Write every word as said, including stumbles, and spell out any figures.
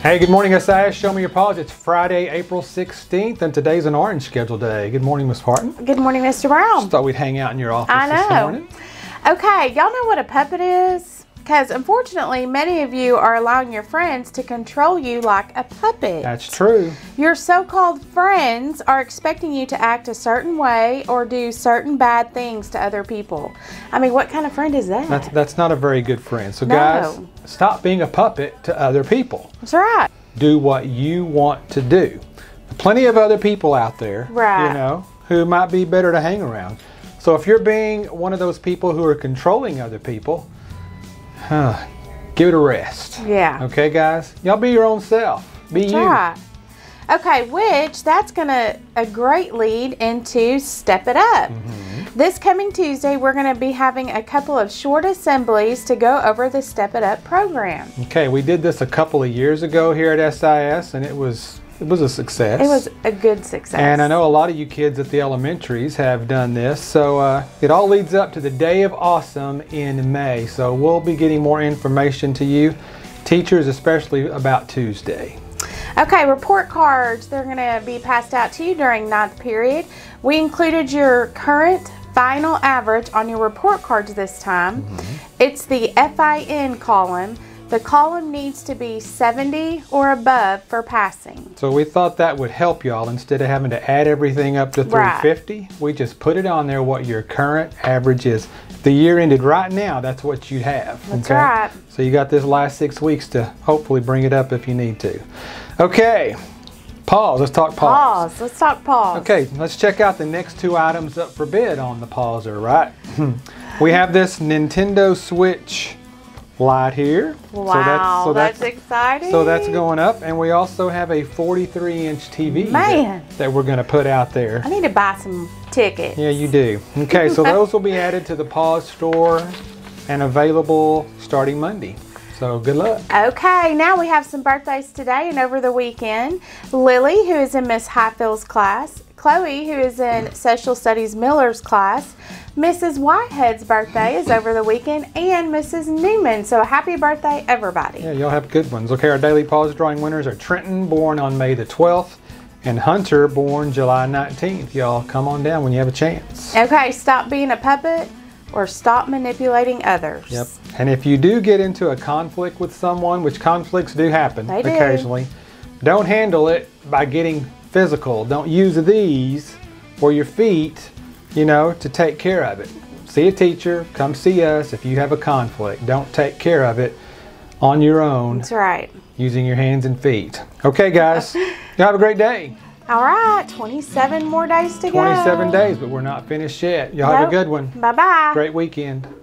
Hey, good morning, S I S. Show me your paws. It's Friday, April sixteenth, and today's an orange schedule day. Good morning, Miss Parton. Good morning, Mister Brown. Just thought we'd hang out in your office I know. this morning. Okay, y'all know what a puppet is? Because unfortunately, many of you are allowing your friends to control you like a puppet. That's true. Your so-called friends are expecting you to act a certain way or do certain bad things to other people. I mean, what kind of friend is that? That's, that's not a very good friend. So No. guys, stop being a puppet to other people. That's right. Do what you want to do. Plenty of other people out there, Right. you know, who might be better to hang around. So if you're being one of those people who are controlling other people, huh, give it a rest. Yeah. Okay, guys? Y'all be your own self. Be That's you. right. Okay, which that's going to a great lead into Step It Up. Mm-hmm. This coming Tuesday, we're going to be having a couple of short assemblies to go over the Step It Up program. Okay, we did this a couple of years ago here at S I S, and it was it was a success. It was a good success. And I know a lot of you kids at the elementaries have done this, so uh, it all leads up to the Day of Awesome in May. So we'll be getting more information to you, teachers, especially about Tuesday. Okay, report cards. They're going to be passed out to you during ninth period. We included your current final average on your report cards this time. Mm-hmm. It's the F I N column. The column needs to be seventy or above for passing. So we thought that would help y'all. Instead of having to add everything up to three fifty, right. We just put it on there what your current average is. If the year ended right now, that's what you'd have. That's okay? right. So you got this last six weeks to hopefully bring it up if you need to. Okay, pause. Let's talk pause. Pause. Let's talk pause. Okay, let's check out the next two items up for bid on the pauser, right? We have this Nintendo Switch Lite here. Wow, so that's, so that's, that's exciting. So that's going up, and we also have a forty-three inch T V Man. that, that we're going to put out there. I need to buy some tickets. Yeah, you do. Okay, so those will be added to the pause store and available starting Monday. So good luck. Okay, now we have some birthdays today and over the weekend. Lily, who is in Miss Highfield's class. Chloe, who is in Social Studies Miller's class. Missus Whitehead's birthday is over the weekend, and Missus Newman. So happy birthday, everybody. Yeah, y'all have good ones. Okay, our daily pause drawing winners are Trenton, born on May the twelfth, and Hunter, born July nineteenth. Y'all come on down when you have a chance. Okay, stop being a puppet or stop manipulating others. Yep. And if you do get into a conflict with someone, which conflicts do happen They do. occasionally, don't handle it by getting physical. Don't use these or your feet, you know, to take care of it. See a teacher, come see us if you have a conflict. Don't take care of it on your own. That's right. Using your hands and feet. Okay, guys, you have a great day. All right, twenty-seven more days to go. twenty-seven days, but we're not finished yet. Y'all have a Nope. good one. Bye-bye. Great weekend.